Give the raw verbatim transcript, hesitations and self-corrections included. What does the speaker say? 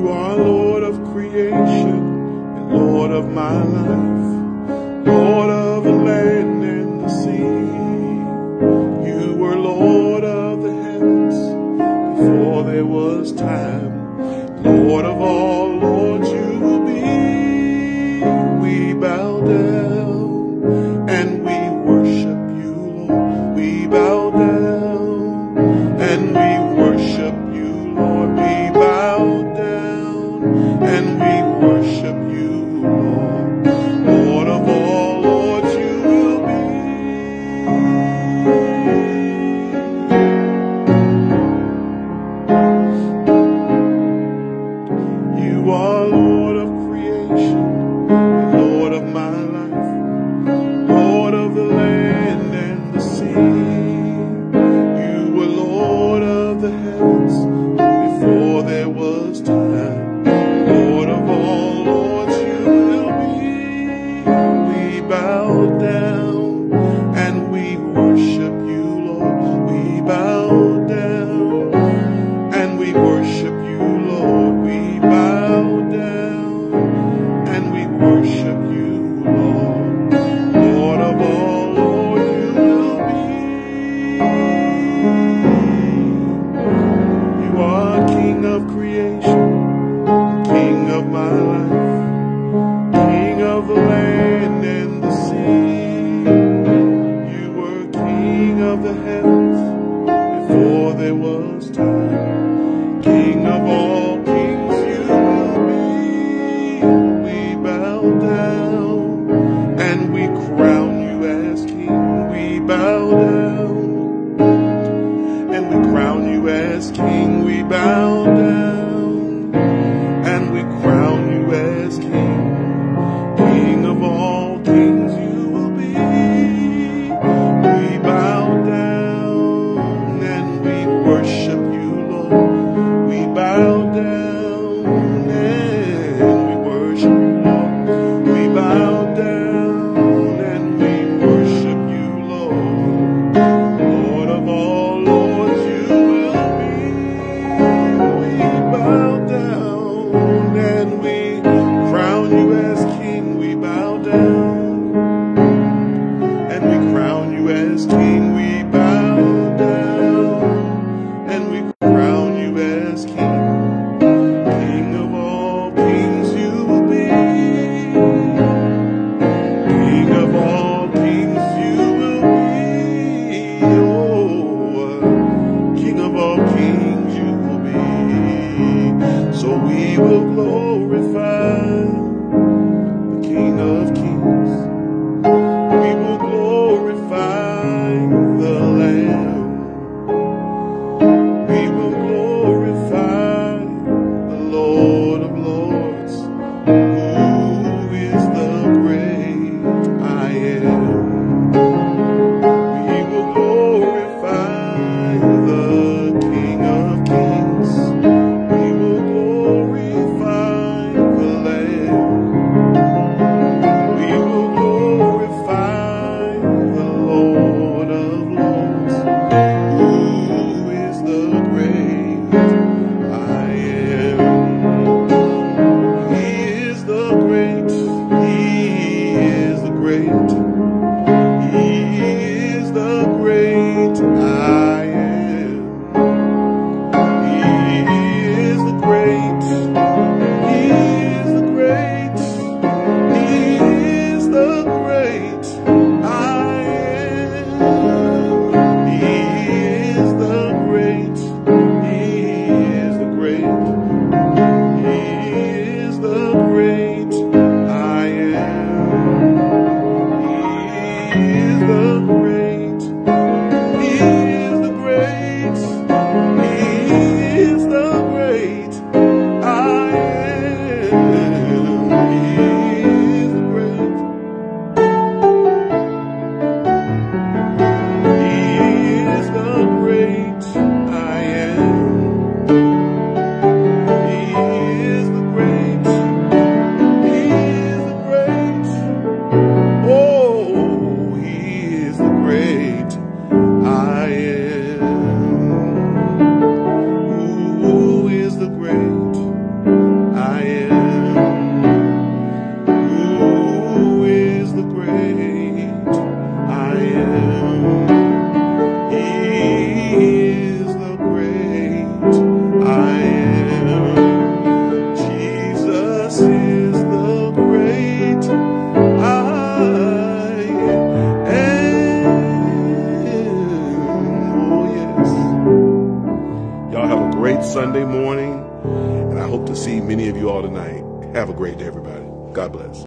You are Lord of creation and Lord of my life, Lord of the land and the sea. You were Lord of the heavens before there was time. Lord of all lords you will be. We bow down and we worship you, Lord. We bow down and we worship you, Lord. We bow down and we worship you, Lord. Lord of all lords you will be. You are Lord of creation and Lord of my life, Lord of the land and the sea. You were Lord of the heavens before there was time. Lord of all lords you will be. We bow down and we worship you, Lord. We bow down and we worship you, Lord. We bow down and we worship you, Lord. Lord of all lords you will be. You are King of creation, King of my life, King of the land and the sea. You were King of the heavens before there was time. King of all kings you will be. We bow down and we crown you as King. We bow down and we crown you as King. We bow down and we crown you as King. King of all kings you will be. We bow down and we worship you, Lord. We bow down and we worship you, Lord. We bow down and we worship you, Lord. Lord of all lords you will be. We bow down and we crown you as King. We bow down and we crown you as King. We bow down and we crown you as King. King of all kings you will be. King of all kings you will be. Oh, King of all kings you will be. So we will glorify the King of kings. We will glorify the Lamb. We will glorify the Lord of lords, who is the great I am. We will glorify the King of kings. We will glorify the Lamb. Sunday morning, and I hope to see many of you all tonight. Have a great day, everybody. God bless.